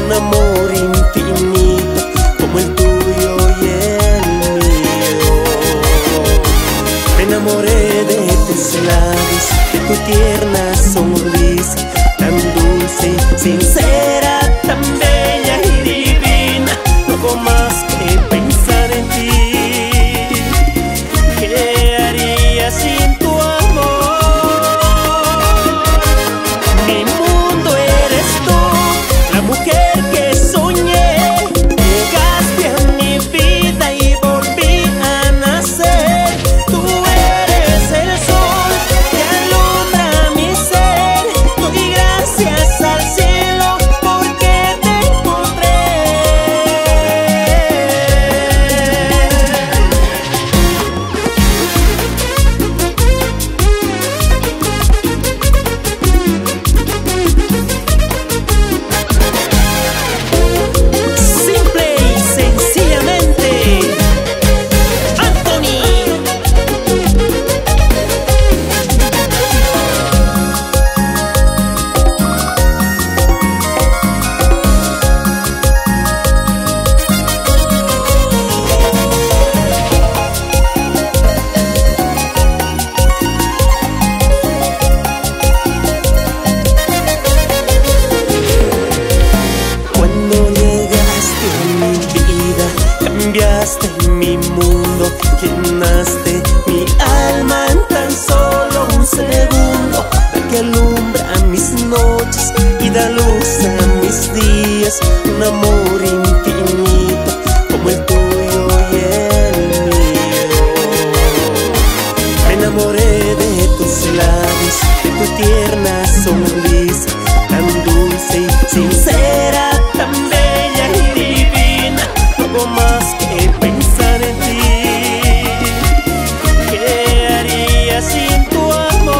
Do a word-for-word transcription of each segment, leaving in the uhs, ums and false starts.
un amor infinito como el tuyo y el mío. Me enamoré de tus labios, de tu tierna sonrisa, tan dulce y sincera, tan bella y divina. No hago más que pensar en ti. ¿Qué haría sin tu amor? Mi mundo eres tú, la mujer que soñé. Llegaste a mi vida y volví a nacer. Tú eres el sol que alumbra mi ser. Doy gracias al cielo porque te encontré. Simple y sencillamente, Anthony. Cuando llegaste a mi vida, cambiaste mi mundo, llenaste mi alma en tan solo un segundo, la que alumbra mis noches y da luz a mis días. Un amor infinito como el tuyo y el mío. Me enamoré de tus labios, de tu tierna sonrisa, tan dulce y sincera, tan bella y divina. No hago más que pensar en ti. ¿Qué haría sin tu amor?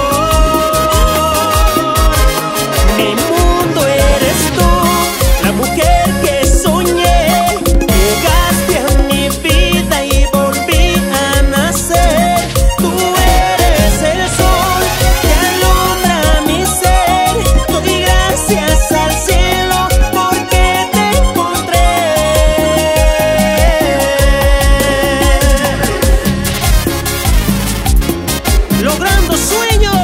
Mi mundo eres tú, la mujer que soñé. Llegaste a mi vida y volví a nacer. Tú eres el sol que alumbra mi ser. Doy gracias al cielo porque te encontré. Logrando sueños.